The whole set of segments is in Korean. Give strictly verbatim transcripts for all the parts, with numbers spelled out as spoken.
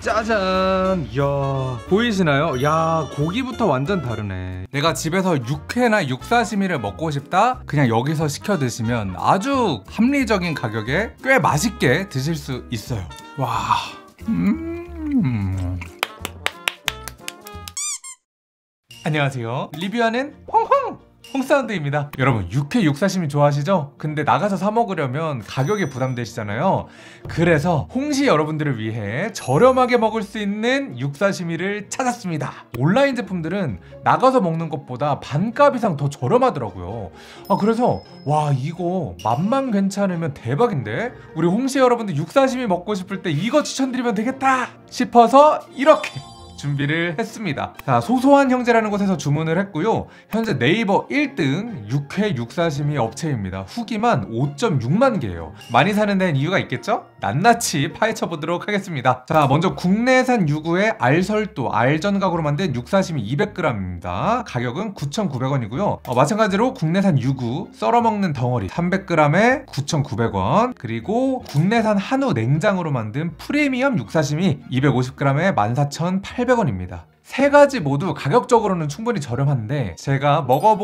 짜잔! 이야, 보이시나요? 야, 고기부터 완전 다르네. 내가 집에서 육회나 육사시미를 먹고 싶다? 그냥 여기서 시켜 드시면 아주 합리적인 가격에 꽤 맛있게 드실 수 있어요. 와, 음. 안녕하세요. 리뷰하는 홍홍! 홍사운드입니다. 여러분, 육회 육사시미 좋아하시죠? 근데 나가서 사 먹으려면 가격이 부담되시잖아요. 그래서 홍시 여러분들을 위해 저렴하게 먹을 수 있는 육사시미를 찾았습니다. 온라인 제품들은 나가서 먹는 것보다 반값 이상 더 저렴하더라고요. 아, 그래서 와, 이거 맛만 괜찮으면 대박인데? 우리 홍시 여러분들 육사시미 먹고 싶을 때 이거 추천드리면 되겠다 싶어서 이렇게 준비를 했습니다. 자, 소소한 형제라는 곳에서 주문을 했고요. 현재 네이버 일 등 육회 육사시미 업체입니다. 후기만 오 점 육만 개예요. 많이 사는 데는 이유가 있겠죠? 낱낱이 파헤쳐 보도록 하겠습니다. 자, 먼저 국내산 유구의 알설도 알전각으로 만든 육사시미 이백 그램입니다. 가격은 구천구백 원이고요. 어, 마찬가지로 국내산 유구 썰어 먹는 덩어리 삼백 그램에 구천구백 원, 그리고 국내산 한우 냉장으로 만든 프리미엄 육사시미 이백오십 그램에 만 사천팔백 원입니다. 세 가지 모두 가격적으로는 충분히 저렴한데 제가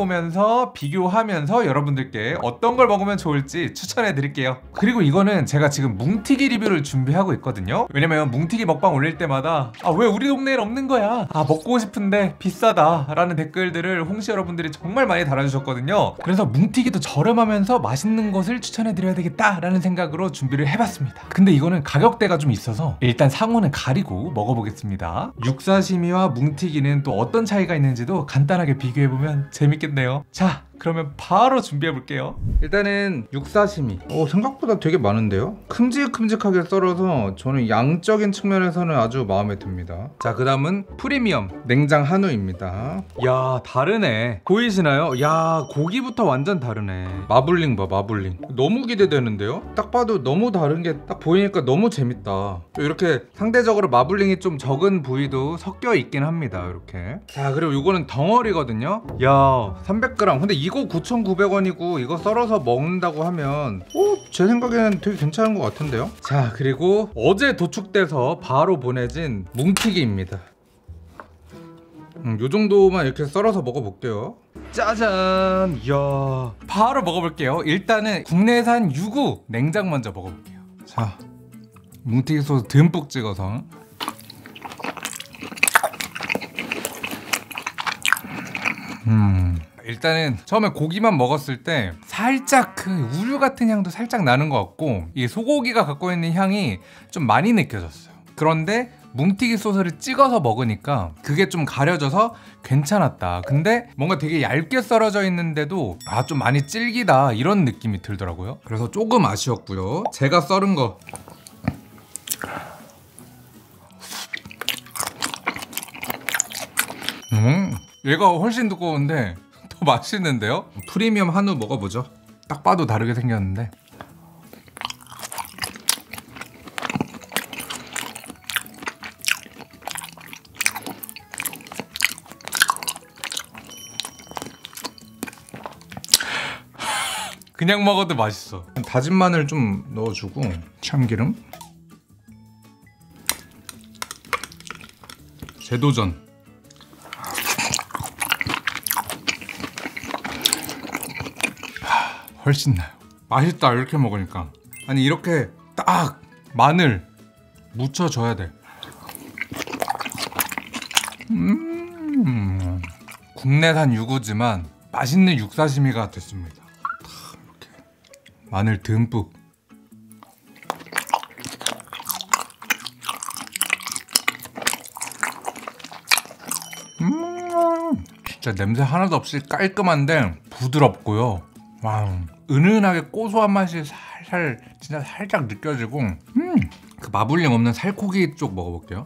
먹어보면서 비교하면서 여러분들께 어떤 걸 먹으면 좋을지 추천해 드릴게요. 그리고 이거는 제가 지금 뭉티기 리뷰를 준비하고 있거든요. 왜냐면 뭉티기 먹방 올릴 때마다 아, 왜 우리 동네엔 없는 거야? 아, 먹고 싶은데 비싸다 라는 댓글들을 홍시 여러분들이 정말 많이 달아주셨거든요. 그래서 뭉티기도 저렴하면서 맛있는 것을 추천해 드려야 되겠다 라는 생각으로 준비를 해봤습니다. 근데 이거는 가격대가 좀 있어서 일단 상호는 가리고 먹어보겠습니다. 육사시미와 뭉티기는 또 어떤 차이가 있는지도 간단하게 비교해보면 재밌겠네요. 자, 그러면 바로 준비해볼게요. 일단은 육사시미. 오, 생각보다 되게 많은데요? 큼직큼직하게 썰어서 저는 양적인 측면에서는 아주 마음에 듭니다. 자, 그 다음은 프리미엄 냉장 한우입니다. 야, 다르네. 보이시나요? 야, 고기부터 완전 다르네. 마블링 봐, 마블링. 너무 기대되는데요? 딱 봐도 너무 다른 게 딱 보이니까 너무 재밌다. 이렇게 상대적으로 마블링이 좀 적은 부위도 섞여 있긴 합니다. 이렇게. 자, 그리고 이거는 덩어리거든요. 야, 삼백 그램. 근데 이거 구천구백 원이고 이거 썰어서 먹는다고 하면 오, 제 생각에는 되게 괜찮은 것 같은데요. 자, 그리고 어제 도축돼서 바로 보내진 뭉티기입니다. 음, 요 정도만 이렇게 썰어서 먹어볼게요. 짜잔! 이야, 바로 먹어볼게요. 일단은 국내산 유구 냉장 먼저 먹어볼게요. 자, 뭉티기 소스 듬뿍 찍어서. 음, 일단은 처음에 고기만 먹었을 때 살짝 그 우유 같은 향도 살짝 나는 것 같고, 이 소고기가 갖고 있는 향이 좀 많이 느껴졌어요. 그런데 뭉티기 소스를 찍어서 먹으니까 그게 좀 가려져서 괜찮았다. 근데 뭔가 되게 얇게 썰어져 있는데도 아, 좀 많이 질기다 이런 느낌이 들더라고요. 그래서 조금 아쉬웠고요. 제가 썰은 거 음, 얘가 훨씬 두꺼운데 더 맛있는데요? 프리미엄 한우 먹어보죠. 딱 봐도 다르게 생겼는데. 그냥 먹어도 맛있어. 다진 마늘 좀 넣어주고 참기름, 재도전. 훨씬 나요. 맛있다, 이렇게 먹으니까. 아니, 이렇게 딱 마늘 묻혀줘야 돼. 음, 국내산 유구지만 맛있는 육사시미가 됐습니다. 이렇게 마늘 듬뿍. 음, 진짜 냄새 하나도 없이 깔끔한데 부드럽고요. 와, 은은하게 고소한 맛이 살살, 진짜 살짝 느껴지고, 음, 그 마블링 없는 살코기 쪽 먹어볼게요.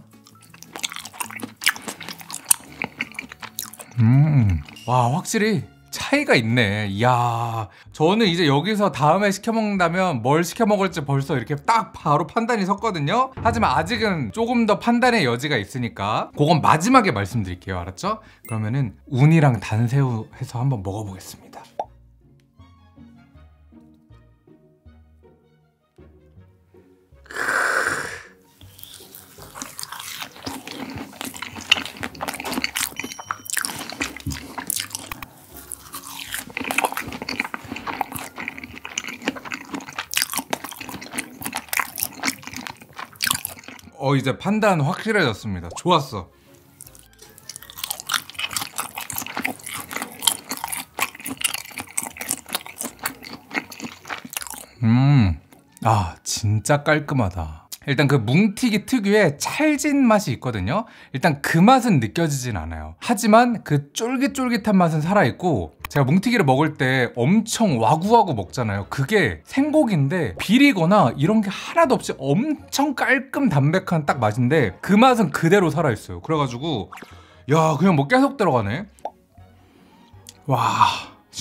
음, 와, 확실히 차이가 있네. 이야, 저는 이제 여기서 다음에 시켜 먹는다면 뭘 시켜 먹을지 벌써 이렇게 딱 바로 판단이 섰거든요. 하지만 아직은 조금 더 판단의 여지가 있으니까 그건 마지막에 말씀드릴게요. 알았죠? 그러면은 우니랑 단새우 해서 한번 먹어보겠습니다. 어 이제 판단 확실해졌습니다. 좋았어. 음, 아 진짜 깔끔하다. 일단 그 뭉티기 특유의 찰진 맛이 있거든요. 일단 그 맛은 느껴지진 않아요. 하지만 그 쫄깃쫄깃한 맛은 살아있고, 제가 뭉티기를 먹을 때 엄청 와구와구 먹잖아요. 그게 생고기인데 비리거나 이런 게 하나도 없이 엄청 깔끔 담백한 딱 맛인데 그 맛은 그대로 살아있어요. 그래가지고 야 그냥 뭐 계속 들어가네. 와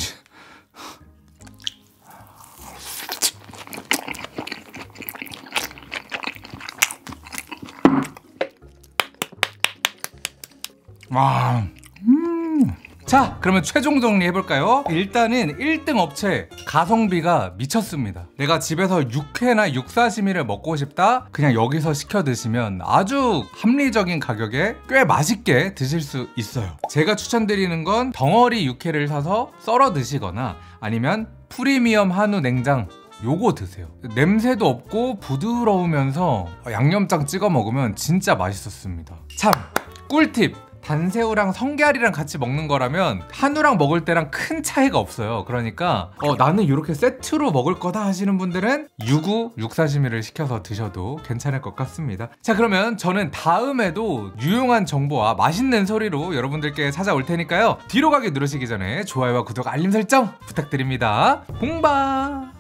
와, 음. 자, 그러면 최종 정리해볼까요? 일단은 일 등 업체 가성비가 미쳤습니다. 내가 집에서 육회나 육사시미를 먹고 싶다? 그냥 여기서 시켜 드시면 아주 합리적인 가격에 꽤 맛있게 드실 수 있어요. 제가 추천드리는 건 덩어리 육회를 사서 썰어 드시거나 아니면 프리미엄 한우 냉장 요거 드세요. 냄새도 없고 부드러우면서 양념장 찍어 먹으면 진짜 맛있었습니다. 참, 꿀팁! 단새우랑 성게알이랑 같이 먹는 거라면 한우랑 먹을 때랑 큰 차이가 없어요. 그러니까 어, 나는 이렇게 세트로 먹을 거다 하시는 분들은 유구 육사시미를 시켜서 드셔도 괜찮을 것 같습니다. 자, 그러면 저는 다음에도 유용한 정보와 맛있는 소리로 여러분들께 찾아올 테니까요. 뒤로 가기 누르시기 전에 좋아요와 구독, 알림 설정 부탁드립니다. 봉바!